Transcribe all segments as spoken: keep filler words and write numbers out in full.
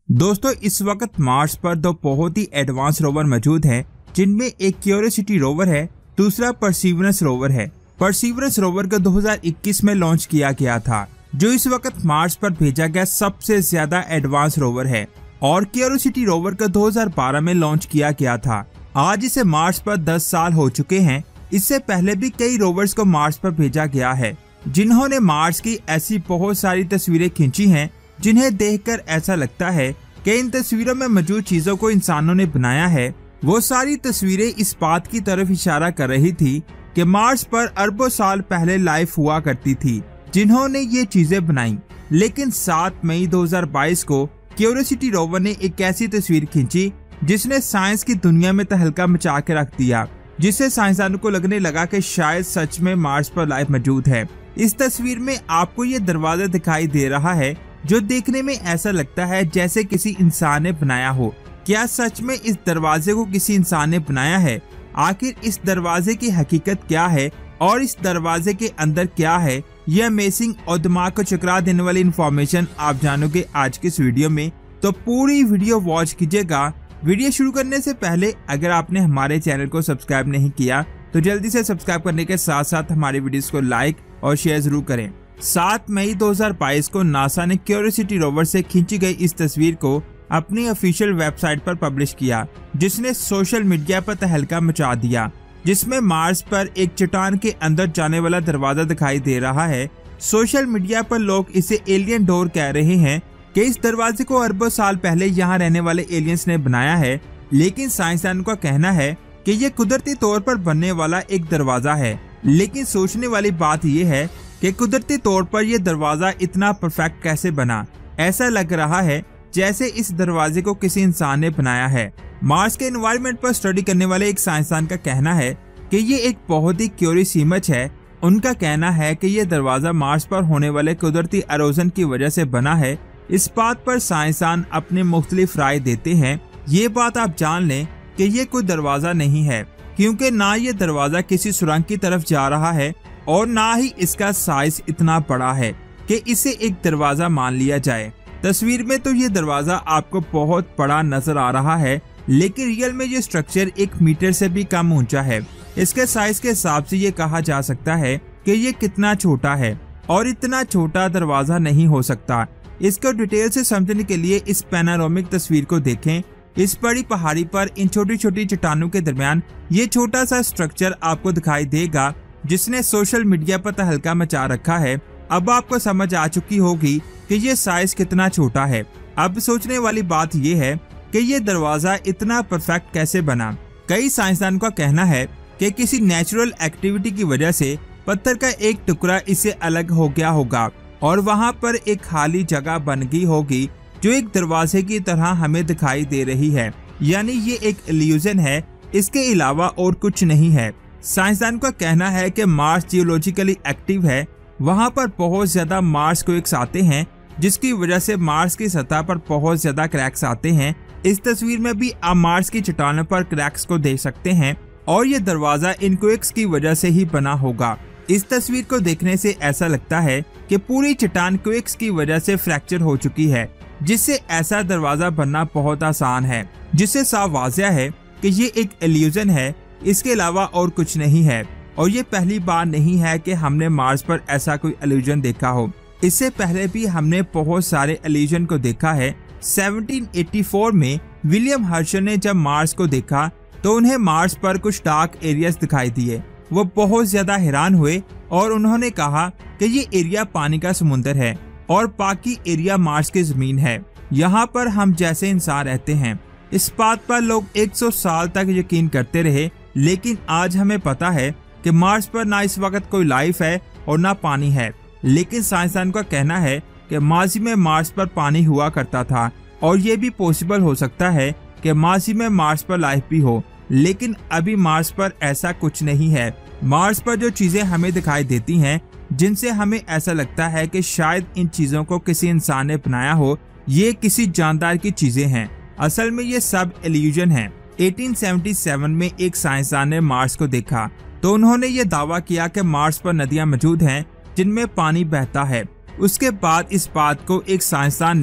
दोस्तों इस वक्त मार्स पर दो बहुत ही एडवांस रोवर मौजूद हैं, जिनमें एक क्यूरियोसिटी रोवर है, दूसरा परसीवरेंस रोवर है। परसीवरेंस रोवर को दो हज़ार इक्कीस में लॉन्च किया गया था, जो इस वक्त मार्स पर भेजा गया सबसे ज्यादा एडवांस रोवर है, और क्यूरियोसिटी रोवर को दो हज़ार बारह में लॉन्च किया गया था। आज इसे मार्स पर दस साल हो चुके हैं। इससे पहले भी कई रोवर्स को मार्स पर भेजा गया है, जिन्होंने मार्स की ऐसी बहुत सारी तस्वीरें खींची हैं, जिन्हें देखकर ऐसा लगता है कि इन तस्वीरों में मौजूद चीजों को इंसानों ने बनाया है। वो सारी तस्वीरें इस बात की तरफ इशारा कर रही थी कि मार्स पर अरबों साल पहले लाइफ हुआ करती थी, जिन्होंने ये चीजें बनाई। लेकिन सात मई दो हज़ार बाईस को क्यूरियोसिटी रोवर ने एक ऐसी तस्वीर खींची जिसने साइंस की दुनिया में तहलका मचा के रख दिया, जिससे साइंसदानों को लगने लगा कि शायद सच में मार्स पर लाइफ मौजूद है। इस तस्वीर में आपको ये दरवाजा दिखाई दे रहा है, जो देखने में ऐसा लगता है जैसे किसी इंसान ने बनाया हो। क्या सच में इस दरवाजे को किसी इंसान ने बनाया है? आखिर इस दरवाजे की हकीकत क्या है और इस दरवाजे के अंदर क्या है? यह अमेजिंग और दिमाग को चकरा देने वाली इन्फॉर्मेशन आप जानोगे आज की इस वीडियो में, तो पूरी वीडियो वॉच कीजिएगा। वीडियो शुरू करने से पहले अगर आपने हमारे चैनल को सब्सक्राइब नहीं किया तो जल्दी से सब्सक्राइब करने के साथ साथ हमारी वीडियोस को लाइक और शेयर जरूर करें। सात मई दो हज़ार बाईस को नासा ने क्यूरियोसिटी रोवर से खींची गई इस तस्वीर को अपनी ऑफिशियल वेबसाइट पर पब्लिश किया, जिसने सोशल मीडिया पर तहलका मचा दिया। जिसमें मार्स पर एक चट्टान के अंदर जाने वाला दरवाजा दिखाई दे रहा है। सोशल मीडिया पर लोग इसे एलियन डोर कह रहे हैं कि इस दरवाजे को अरबों साल पहले यहाँ रहने वाले एलियंस ने बनाया है, लेकिन साइंसदानों का कहना है कि ये कुदरती तौर पर बनने वाला एक दरवाजा है। लेकिन सोचने वाली बात यह है कि कुदरती तौर पर यह दरवाजा इतना परफेक्ट कैसे बना। ऐसा लग रहा है जैसे इस दरवाजे को किसी इंसान ने बनाया है। मार्स के एनवायरनमेंट पर स्टडी करने वाले एक साइंसदान का कहना है कि ये एक बहुत ही क्यूरियस इमेज है। उनका कहना है कि यह दरवाजा मार्स पर होने वाले कुदरती एरोजन की वजह से बना है। इस बात पर साइंसदान अपने मुख्तलिफ राय देते हैं। ये बात आप जान लें कि ये कोई दरवाजा नहीं है, क्योंकि ना ये दरवाजा किसी सुरंग की तरफ जा रहा है और ना ही इसका साइज इतना बड़ा है कि इसे एक दरवाजा मान लिया जाए। तस्वीर में तो ये दरवाजा आपको बहुत बड़ा नजर आ रहा है, लेकिन रियल में ये स्ट्रक्चर एक मीटर से भी कम ऊंचा है। इसके साइज के हिसाब से ये कहा जा सकता है कि ये कितना छोटा है, और इतना छोटा दरवाजा नहीं हो सकता। इसको डिटेल से समझने के लिए इस पैनारोमिक तस्वीर को देखें। इस बड़ी पहाड़ी पर इन छोटी छोटी चट्टानों के दरमियान ये छोटा सा स्ट्रक्चर आपको दिखाई देगा, जिसने सोशल मीडिया पर तहलका मचा रखा है। अब आपको समझ आ चुकी होगी कि ये साइज कितना छोटा है। अब सोचने वाली बात यह है कि ये दरवाजा इतना परफेक्ट कैसे बना। कई साइंसदानों का कहना है कि किसी नेचुरल एक्टिविटी की वजह से पत्थर का एक टुकड़ा इससे अलग हो गया होगा और वहां पर एक खाली जगह बन गई होगी, जो एक दरवाजे की तरह हमें दिखाई दे रही है। यानी ये एक इल्यूजन है, इसके अलावा और कुछ नहीं है। साइंसदान का कहना है कि मार्स जियोलॉजिकली एक्टिव है। वहां पर बहुत ज्यादा मार्स क्वेक्स आते हैं, जिसकी वजह से मार्स की सतह पर बहुत ज्यादा क्रैक्स आते हैं। इस तस्वीर में भी आप मार्स की चट्टानों पर क्रैक्स को देख सकते हैं, और ये दरवाजा इन क्वेक्स की वजह से ही बना होगा। इस तस्वीर को देखने से ऐसा लगता है कि पूरी चट्टान क्वेक्स की वजह से फ्रैक्चर हो चुकी है, जिससे ऐसा दरवाजा बनना बहुत आसान है, जिससे साफ वाज़िह है कि ये एक इल्यूजन है, इसके अलावा और कुछ नहीं है। और ये पहली बार नहीं है कि हमने मार्स पर ऐसा कोई इल्यूजन देखा हो। इससे पहले भी हमने बहुत सारे इल्यूजन को देखा है। सत्रह सौ चौरासी में विलियम हर्शल ने जब मार्स को देखा तो उन्हें मार्स पर कुछ डार्क एरियाज दिखाई दिए। वो बहुत ज्यादा हैरान हुए और उन्होंने कहा कि ये एरिया पानी का समुंदर है और बाकी एरिया मार्स की जमीन है। यहाँ पर हम जैसे इंसान रहते हैं। इस बात पर लोग सौ साल तक यकीन करते रहे, लेकिन आज हमें पता है कि मार्स पर ना इस वक्त कोई लाइफ है और ना पानी है। लेकिन साइंसदान का कहना है कि माजी में मार्स पर पानी हुआ करता था, और ये भी पॉसिबल हो सकता है कि माजी में मार्स पर लाइफ भी हो, लेकिन अभी मार्स पर ऐसा कुछ नहीं है। मार्स पर जो चीजें हमें दिखाई देती हैं, जिनसे हमें ऐसा लगता है कि शायद इन चीजों को किसी इंसान ने बनाया हो, ये किसी जानदार की चीजें हैं। असल में ये सब इल्यूजन है। अठारह सौ सतहत्तर में एक साइंसदान ने मार्स को देखा तो उन्होंने ये दावा किया कि मार्स पर नदियां मौजूद हैं जिनमें पानी बहता है। उसके बाद इस बात को एक साइंसदान ने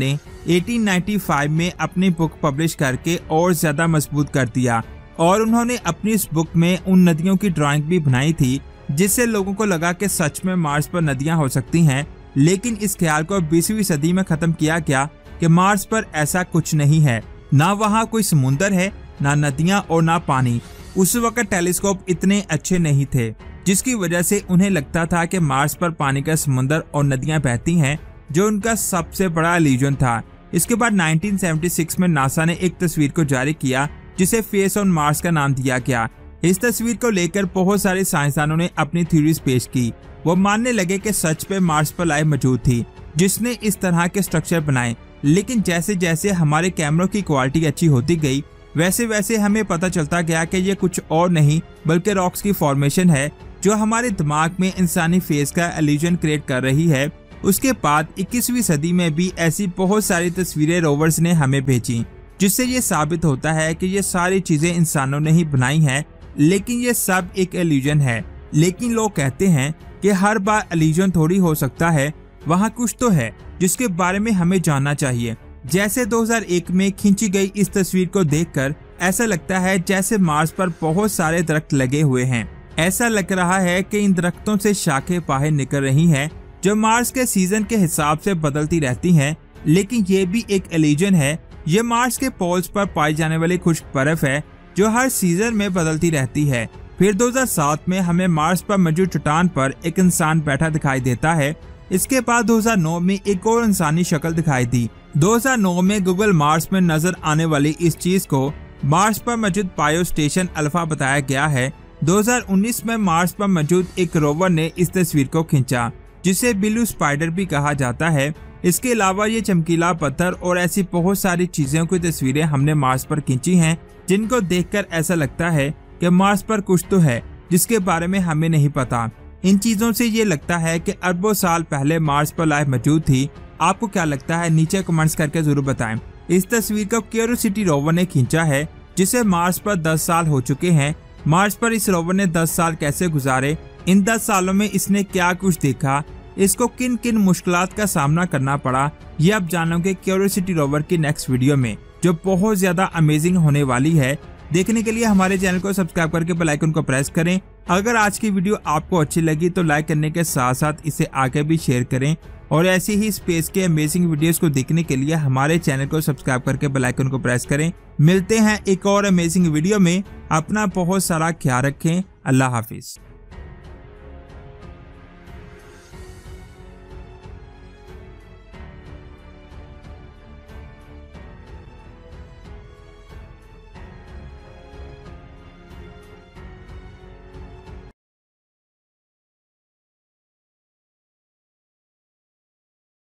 अठारह सौ पचानवे में अपनी बुक पब्लिश करके और ज्यादा मजबूत कर दिया और उन्होंने अपनी इस बुक में उन नदियों की ड्राइंग भी बनाई थी जिससे लोगों को लगा कि सच में मार्स पर नदियां हो सकती हैं। लेकिन इस ख्याल को बीसवीं सदी में खत्म किया गया कि मार्स पर ऐसा कुछ नहीं है, ना वहाँ कोई समुंदर है, ना नदियां और ना पानी। उस वक्त टेलीस्कोप इतने अच्छे नहीं थे जिसकी वजह से उन्हें लगता था कि मार्स पर पानी का समुंदर और नदियां बहती हैं, जो उनका सबसे बड़ा इल्यूजन था। इसके बाद उन्नीस सौ छिहत्तर में नासा ने एक तस्वीर को जारी किया जिसे फेस ऑन मार्स का नाम दिया गया। इस तस्वीर को लेकर बहुत सारे साइंसदानों ने अपनी थ्योरीज पेश की। वो मानने लगे कि सच पे मार्स पर लाइफ मौजूद थी जिसने इस तरह के स्ट्रक्चर बनाए। लेकिन जैसे जैसे हमारे कैमरों की क्वालिटी अच्छी होती गई वैसे वैसे हमें पता चलता गया कि ये कुछ और नहीं बल्कि रॉक्स की फॉर्मेशन है जो हमारे दिमाग में इंसानी फेस का इल्यूजन क्रिएट कर रही है। उसके बाद इक्कीसवीं सदी में भी ऐसी बहुत सारी तस्वीरें रोवर्स ने हमें भेजी जिससे ये साबित होता है कि ये सारी चीजें इंसानों ने ही बनाई हैं, लेकिन ये सब एक इल्यूजन है। लेकिन लोग कहते हैं कि हर बार इल्यूजन थोड़ी हो सकता है, वहाँ कुछ तो है जिसके बारे में हमें जानना चाहिए। जैसे दो हज़ार एक में खींची गई इस तस्वीर को देखकर ऐसा लगता है जैसे मार्स पर बहुत सारे दरख्त लगे हुए हैं। ऐसा लग रहा है कि इन दरख्तों से शाखें बाहर निकल रही हैं जो मार्स के सीजन के हिसाब से बदलती रहती हैं। लेकिन ये भी एक इल्यूजन है। ये मार्स के पोल्स पर पाई जाने वाली खुश्क बर्फ है जो हर सीजन में बदलती रहती है। फिर दो हज़ार सात में हमें मार्स पर मौजूद चट्टान पर एक इंसान बैठा दिखाई देता है। इसके बाद दो हज़ार नौ में एक और इंसानी शक्ल दिखाई दी। दो हज़ार नौ में गूगल मार्स में नजर आने वाली इस चीज को मार्स पर मौजूद बायो स्टेशन अल्फा बताया गया है। दो हज़ार उन्नीस में मार्स पर मौजूद एक रोवर ने इस तस्वीर को खींचा जिसे ब्लू स्पाइडर भी कहा जाता है। इसके अलावा ये चमकीला पत्थर और ऐसी बहुत सारी चीजों की तस्वीरें हमने मार्स पर खींची हैं जिनको देखकर ऐसा लगता है कि मार्स पर कुछ तो है जिसके बारे में हमें नहीं पता। इन चीजों से ये लगता है कि अरबों साल पहले मार्स पर लाइफ मौजूद थी। आपको क्या लगता है नीचे कमेंट्स करके जरूर बताएं। इस तस्वीर को क्यूरियोसिटी रोवर ने खींचा है जिसे मार्स पर दस साल हो चुके हैं। मार्स पर इस रोवर ने दस साल कैसे गुजारे, इन दस सालों में इसने क्या कुछ देखा, इसको किन किन मुश्किलात का सामना करना पड़ा, ये आप जानोगे क्यूरियोसिटी रोवर की नेक्स्ट वीडियो में जो बहुत ज्यादा अमेजिंग होने वाली है। देखने के लिए हमारे चैनल को सब्सक्राइब करके बेल आइकन को प्रेस करें। अगर आज की वीडियो आपको अच्छी लगी तो लाइक करने के साथ साथ इसे आगे भी शेयर करें और ऐसे ही स्पेस के अमेजिंग वीडियोस को देखने के लिए हमारे चैनल को सब्सक्राइब करके बेल आइकन को प्रेस करें। मिलते हैं एक और अमेजिंग वीडियो में। अपना बहुत सारा ख्याल रखें। अल्लाह हाफिज।